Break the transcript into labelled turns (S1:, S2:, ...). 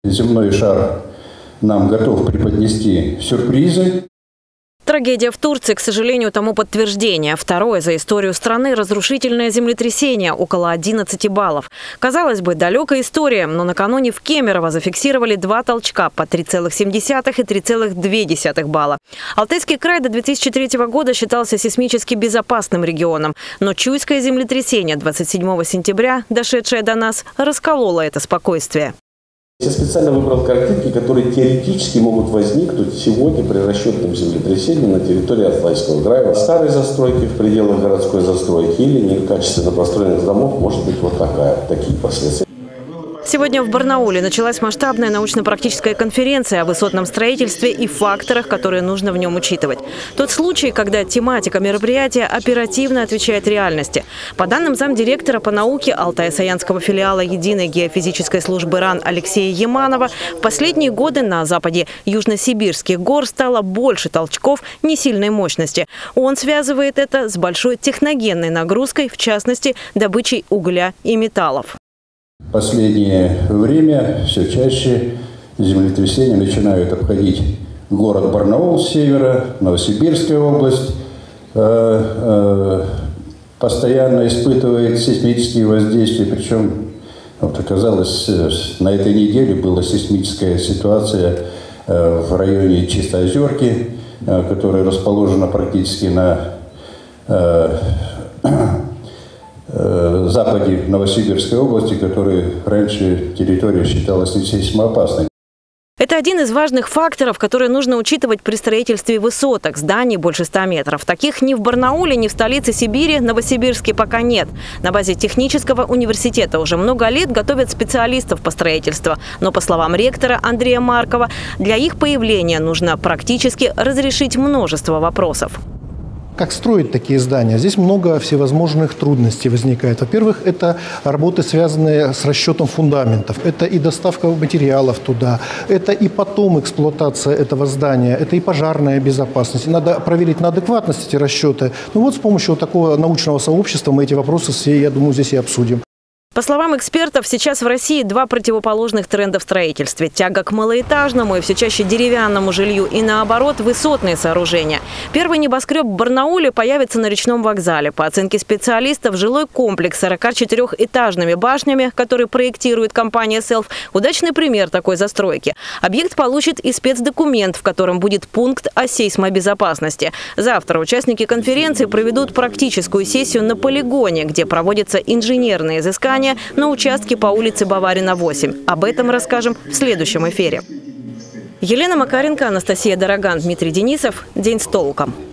S1: Земной шар нам готов преподнести сюрпризы.
S2: Трагедия в Турции, к сожалению, тому подтверждение. Второе за историю страны разрушительное землетрясение, около 11 баллов. Казалось бы, далекая история, но накануне в Кемерово зафиксировали 2 толчка по 3,7 и 3,2 балла. Алтайский край до 2003 года считался сейсмически безопасным регионом. Но чуйское землетрясение 27 сентября, дошедшее до нас, раскололо это спокойствие.
S3: Я специально выбрал картинки, которые теоретически могут возникнуть сегодня при расчетном землетрясении на территории Алтайского края. Старые застройки в пределах городской застройки или некачественно построенных домов может быть такие последствия.
S2: Сегодня в Барнауле началась масштабная научно-практическая конференция о высотном строительстве и факторах, которые нужно в нем учитывать. Тот случай, когда тематика мероприятия оперативно отвечает реальности. По данным замдиректора по науке Алтай-Саянского филиала Единой геофизической службы РАН Алексея Яманова, в последние годы на западе Южно-Сибирских гор стало больше толчков несильной мощности. Он связывает это с большой техногенной нагрузкой, в частности, добычей угля и металлов.
S1: В последнее время все чаще землетрясения начинают обходить город Барнаул с севера, Новосибирская область постоянно испытывает сейсмические воздействия. Причем, вот оказалось, на этой неделе была сейсмическая ситуация в районе Чистоозерки, которая расположена практически на западе Новосибирской области, которая раньше территория считалась не сейсмоопасной.
S2: Это один из важных факторов, которые нужно учитывать при строительстве высоток, зданий больше 100 метров. Таких ни в Барнауле, ни в столице Сибири, Новосибирске пока нет. На базе технического университета уже много лет готовят специалистов по строительству. Но, по словам ректора Андрея Маркова, для их появления нужно практически разрешить множество вопросов.
S4: Как строить такие здания? Здесь много всевозможных трудностей возникает. Во-первых, это работы, связанные с расчетом фундаментов. Это и доставка материалов туда, это и потом эксплуатация этого здания, это и пожарная безопасность. Надо проверить на адекватность эти расчеты. Ну вот с помощью вот такого научного сообщества мы эти вопросы все, я думаю, здесь и обсудим.
S2: По словам экспертов, сейчас в России 2 противоположных тренда в строительстве. Тяга к малоэтажному и все чаще деревянному жилью и, наоборот, высотные сооружения. Первый небоскреб в Барнауле появится на речном вокзале. По оценке специалистов, жилой комплекс с 44-этажными башнями, который проектирует компания «Селф», удачный пример такой застройки. Объект получит и спецдокумент, в котором будет пункт о сейсмобезопасности. Завтра участники конференции проведут практическую сессию на полигоне, где проводятся инженерные изыскания на участке по улице Баварина, 8. Об этом расскажем в следующем эфире. Елена Макаренко, Анастасия Дороган, Дмитрий Денисов. День с толком.